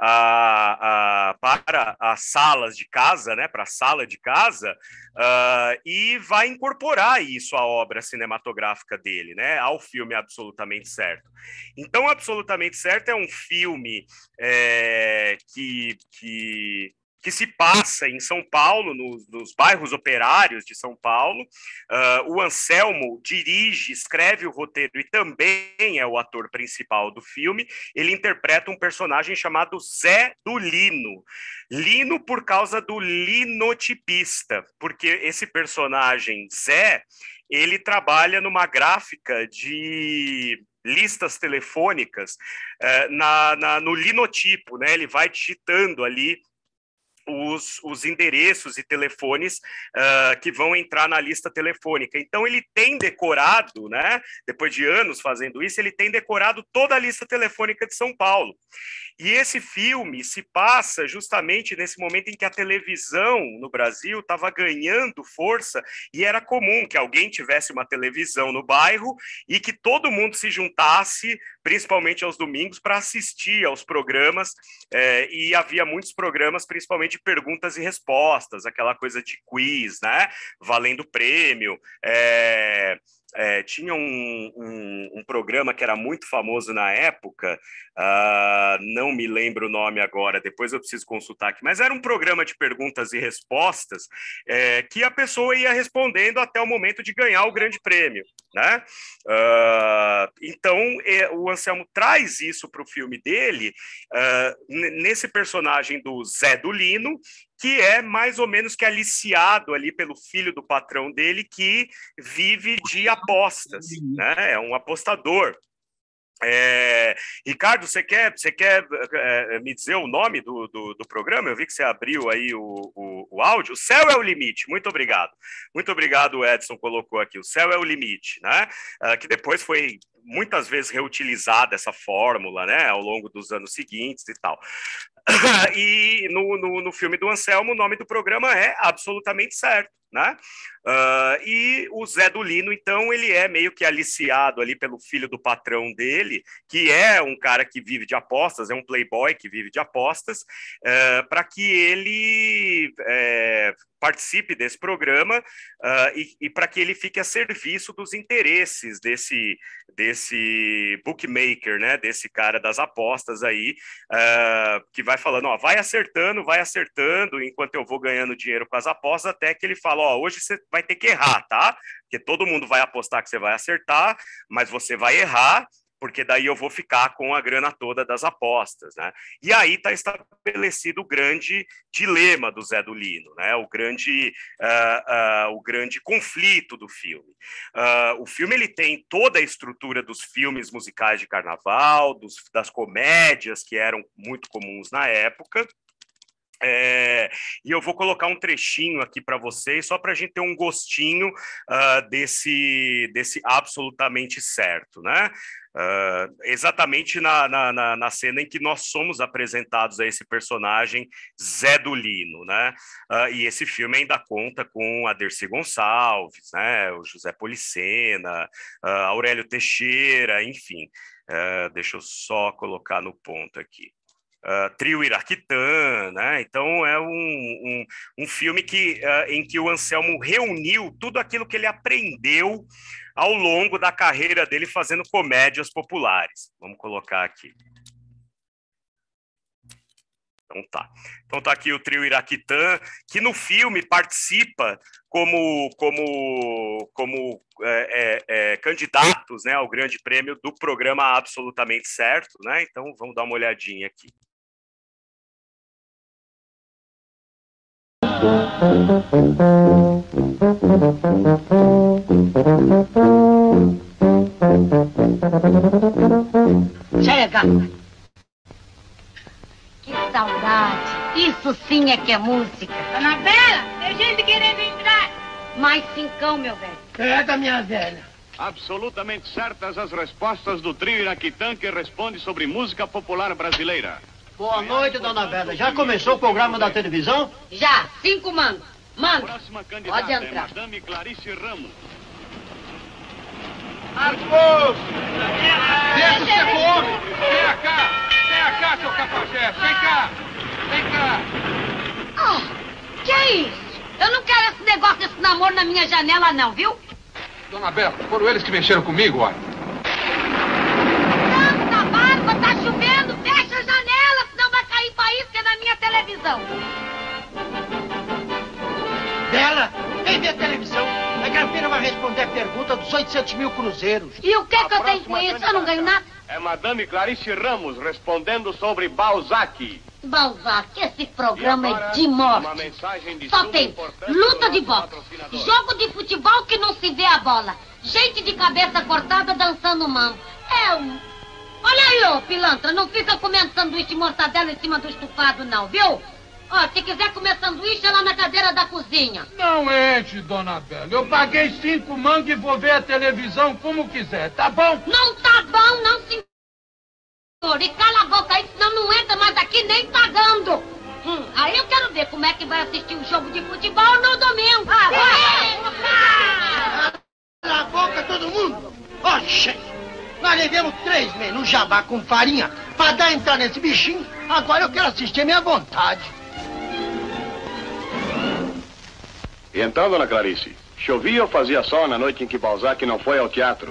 as salas de casa, né, para a sala de casa, e vai incorporar isso à obra cinematográfica dele, né, ao filme Absolutamente Certo. Então, Absolutamente Certo é um filme que se passa em São Paulo, nos bairros operários de São Paulo. O Anselmo dirige, escreve o roteiro e também é o ator principal do filme. Ele interpreta um personagem chamado Zé do Lino. Lino por causa do linotipista, porque esse personagem Zé, ele trabalha numa gráfica de listas telefônicas no linotipo, né? Ele vai digitando ali os endereços e telefones que vão entrar na lista telefônica. Então, ele tem decorado, né, depois de anos fazendo isso, ele tem decorado toda a lista telefônica de São Paulo. E esse filme se passa justamente nesse momento em que a televisão no Brasil estava ganhando força e era comum que alguém tivesse uma televisão no bairro e que todo mundo se juntasse, principalmente aos domingos, para assistir aos programas, e havia muitos programas, principalmente de perguntas e respostas, aquela coisa de quiz, né, valendo prêmio, tinha um programa que era muito famoso na época, não me lembro o nome agora, depois eu preciso consultar aqui, mas era um programa de perguntas e respostas que a pessoa ia respondendo até o momento de ganhar o grande prêmio, né? Então, o Anselmo traz isso para o filme dele, nesse personagem do Zé do Lino, que é mais ou menos que aliciado ali pelo filho do patrão dele, que vive de apostas, né? É um apostador. Ricardo, você quer me dizer o nome do programa? Eu vi que você abriu aí o áudio. O Céu é o Limite, muito obrigado. Muito obrigado, o Edson colocou aqui. O Céu é o Limite, né? Que depois foi muitas vezes reutilizada essa fórmula, né? Ao longo dos anos seguintes e tal. E no filme do Anselmo, o nome do programa é Absolutamente Certo, né? E o Zé do Lino, então, ele é meio que aliciado ali pelo filho do patrão dele, que é um cara que vive de apostas, é um playboy que vive de apostas, para que ele participe desse programa e para que ele fique a serviço dos interesses desse bookmaker, né? Desse cara das apostas aí, que vai falando, ó, vai acertando, enquanto eu vou ganhando dinheiro com as apostas, até que ele fala, ó, hoje você vai ter que errar, tá? Porque todo mundo vai apostar que você vai acertar, mas você vai errar, porque daí eu vou ficar com a grana toda das apostas, né? E aí está estabelecido o grande dilema do Zé do Lino, né? O grande conflito do filme. O filme ele tem toda a estrutura dos filmes musicais de carnaval, das comédias que eram muito comuns na época. E eu vou colocar um trechinho aqui para vocês, só para a gente ter um gostinho desse Absolutamente Certo, né? Exatamente na cena em que nós somos apresentados a esse personagem Zé do Lino, né? E esse filme ainda conta com a Dercy Gonçalves, né? O José Policena, Aurélio Teixeira, enfim. Deixa eu só colocar no ponto aqui. Trio Iraquitã, né? Então é um filme em que o Anselmo reuniu tudo aquilo que ele aprendeu ao longo da carreira dele fazendo comédias populares. Vamos colocar aqui. Então tá aqui o Trio Iraquitã, que no filme participa como candidatos, né, ao grande prêmio do programa Absolutamente Certo, né? Então vamos dar uma olhadinha aqui. Chega! Que saudade! Isso sim é que é música! Dona Bela, tem gente querendo entrar. Mais cincão, meu velho. Pega, minha velha. Absolutamente certas as respostas do Trio Iraquitã, que responde sobre música popular brasileira. Boa noite, dona Bela. Já começou o programa da televisão? Já, 5 mangos. Manda. Próxima candidata Pode entrar. é Madame Clarice Ramos. Marcos! Deixa ser homem! Vem cá, seu capajeste! Vem cá! Que é isso? Eu não quero esse negócio desse namoro na minha janela, não, viu? Dona Bela, foram eles que mexeram comigo, olha. Santa Bárbara, tá chovendo! Fecha a janela, senão vai cair faísca na minha televisão. Bela, vem ver a televisão. A Gravina vai responder a pergunta dos 800 mil cruzeiros. E o que eu tenho com isso? Eu não ganho nada. É Madame Clarice Ramos respondendo sobre Balzac. Balzac, esse programa é de morte. Só tem luta de boxe, jogo de futebol que não se vê a bola, gente de cabeça cortada dançando mambo. Olha aí, ô pilantra, não fica comendo sanduíche de mortadela em cima do estufado, não, viu? Ó, se quiser comer sanduíche, é lá na cadeira da cozinha. Não enche, dona Bela. Eu paguei 5 mangos e vou ver a televisão como quiser, tá bom? Não tá bom, não, senhor. E cala a boca aí, senão não entra mais aqui nem pagando. Aí eu quero ver como é que vai assistir um jogo de futebol no domingo. Cala a boca, todo mundo. Oxe, nós levamos 3 meses no jabá com farinha pra dar entrar nesse bichinho. Agora eu quero assistir a minha vontade. E então, dona Clarice, Chovia ou fazia sol na noite em que Balzac não foi ao teatro?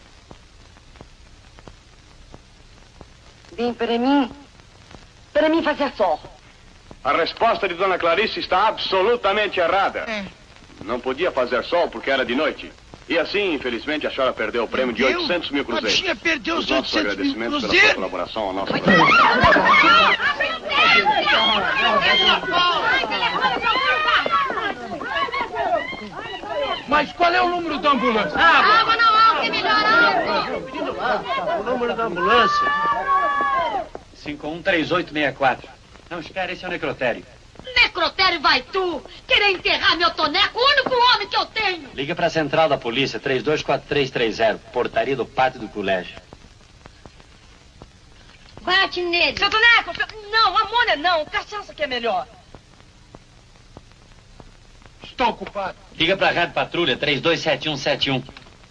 Bem, para mim fazia sol. A resposta de Dona Clarice está absolutamente errada. Não podia fazer sol porque era de noite. E assim, infelizmente, a senhora perdeu o prêmio de 800 mil cruzeiros. A tia perdeu os nossos 800 mil agradecimentos pela sua cruzeiros? colaboração ao nosso Mas qual é o número da ambulância? Água não, álcool, melhor álcool. O número da ambulância. 513864. Não, espera, esse é o necrotério. Necrotério vai tu! Querer enterrar meu toneco, o único homem que eu tenho! Liga pra central da polícia, 324330, portaria do pátio do colégio. Bate nele! Seu toneco! Não, amônia não, cachaça que é melhor. Estou ocupado. Liga pra Rádio Patrulha, 327171.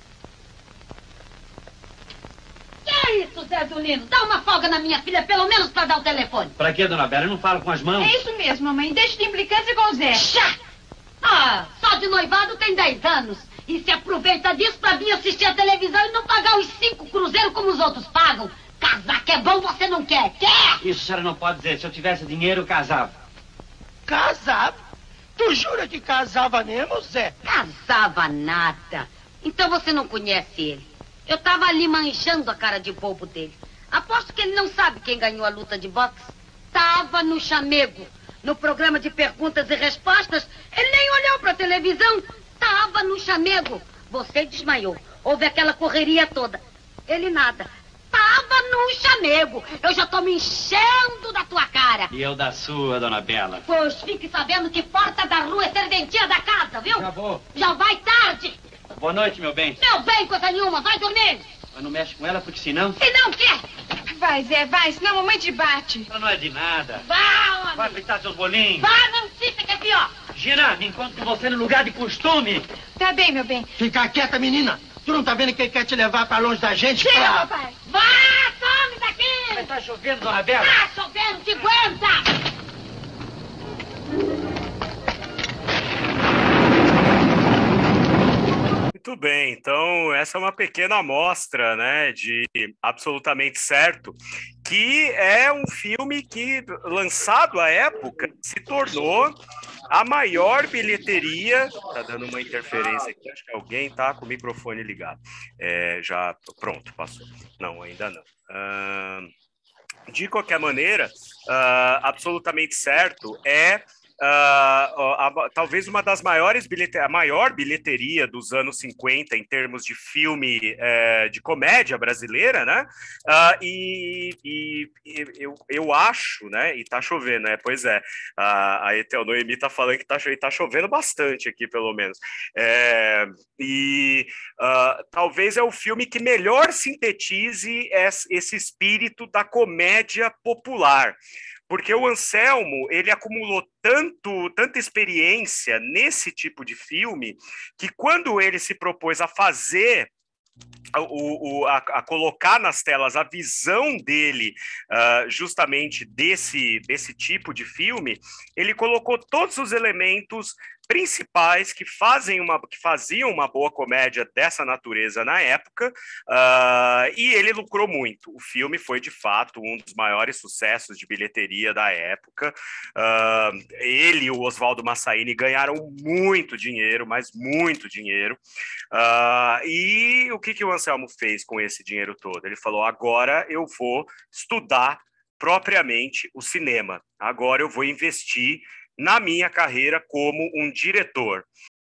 Que é isso, Zé Zulino? Dá uma folga na minha filha, pelo menos pra dar o telefone. Pra quê, dona Bela? Eu não falo com as mãos. É isso mesmo, mamãe. Deixa de implicância com o Zé. Chá! Ah, só de noivado tem 10 anos. E se aproveita disso pra vir assistir a televisão e não pagar os 5 cruzeiros como os outros pagam. Casar que é bom, você não quer. Quer? Isso a senhora não pode dizer. Se eu tivesse dinheiro, eu casava. Casava? Tu jura que casava mesmo, Zé? Casava nada. Então você não conhece ele. Eu tava ali manchando a cara de bobo dele. Aposto que ele não sabe quem ganhou a luta de boxe. Tava no chamego. No programa de perguntas e respostas, ele nem olhou pra televisão. Tava no chamego. Você desmaiou. Houve aquela correria toda. Ele nada. Tava no chamego. Eu já tô me enchendo da tua cara. E eu da sua, dona Bela. Pois fique sabendo que porta da rua é serventia da casa, viu? Já vou. Já vai tarde. Boa noite, meu bem. Meu bem, coisa nenhuma. Vai dormir. Mas não mexe com ela, porque senão... Se não quer. Vai, Zé, vai, senão a mamãe te bate. Ela não é de nada. Vá, homem. Vai fritar seus bolinhos. Vá, não fica que é pior. Gina, me encontro com você no lugar de costume. Tá bem, meu bem. Fica quieta, menina. Tu não tá vendo que ele quer te levar pra longe da gente? Chega, pra... papai. Vá, some daqui. Mas tá chovendo, dona Bela. Tá chovendo, te aguenta. Muito bem, então essa é uma pequena amostra, né, de Absolutamente Certo, que é um filme que, lançado à época, se tornou a maior bilheteria. Tá dando uma interferência aqui, acho que alguém tá com o microfone ligado. Já, pronto, passou. Não, ainda não. De qualquer maneira, Absolutamente Certo é... talvez uma das maiores a maior bilheteria dos anos 50 em termos de filme de comédia brasileira, né? Eu acho, né? E tá chovendo, né? Pois é, a Etel Noemi tá falando que tá chovendo bastante aqui, pelo menos. Talvez é o filme que melhor sintetize esse espírito da comédia popular. Porque o Anselmo, ele acumulou tanta experiência nesse tipo de filme, que quando ele se propôs a fazer, a colocar nas telas a visão dele, justamente desse tipo de filme, ele colocou todos os elementos principais que faziam uma boa comédia dessa natureza na época, e ele lucrou muito. O filme foi, de fato, um dos maiores sucessos de bilheteria da época. Ele e o Oswaldo Massaini ganharam muito dinheiro, mas muito dinheiro. E o que o Anselmo fez com esse dinheiro todo? Ele falou, agora eu vou estudar propriamente o cinema. Agora eu vou investir na minha carreira como um diretor.